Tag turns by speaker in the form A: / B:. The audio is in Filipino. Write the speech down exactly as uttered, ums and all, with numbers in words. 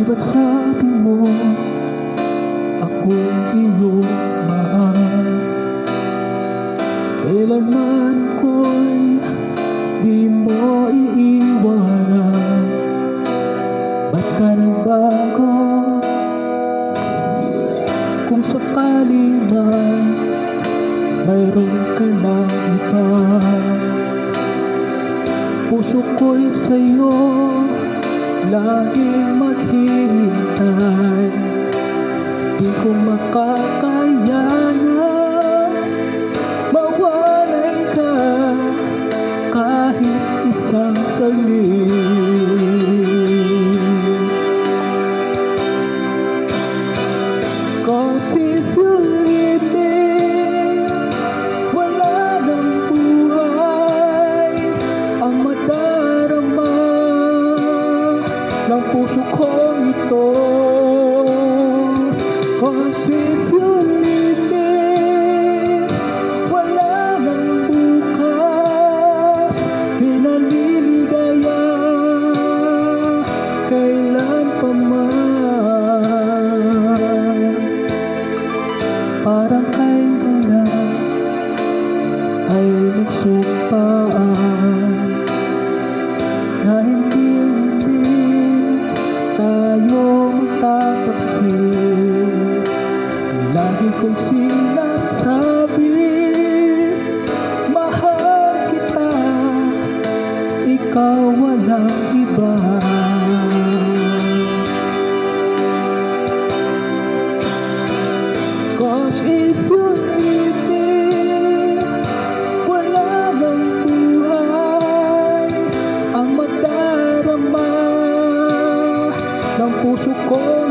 A: ba't sabi mo ako'y iyong mahal? Kailanman ako'y di mo iiwanan. Ba't ka nagbago? Kung sakali man mayroon ka na iba, puso ko'y sa'yo laging maghihintay. Di ko makakayanan mawalay ka kahit isang saglit. Cause if you leave me, wala nang buhay ang madarama ng puso kong ito. Cause if you leave me, wala nang bukas pinaliligaya kailan pa man. Parang kayo na ay nagsumpaan na hindi hindi tayo magtataksil. Lagi kong sinasabi, mahal kita, ikaw walang iba. Cause if you leave me, wala nang buhay ang madarama ng puso ko.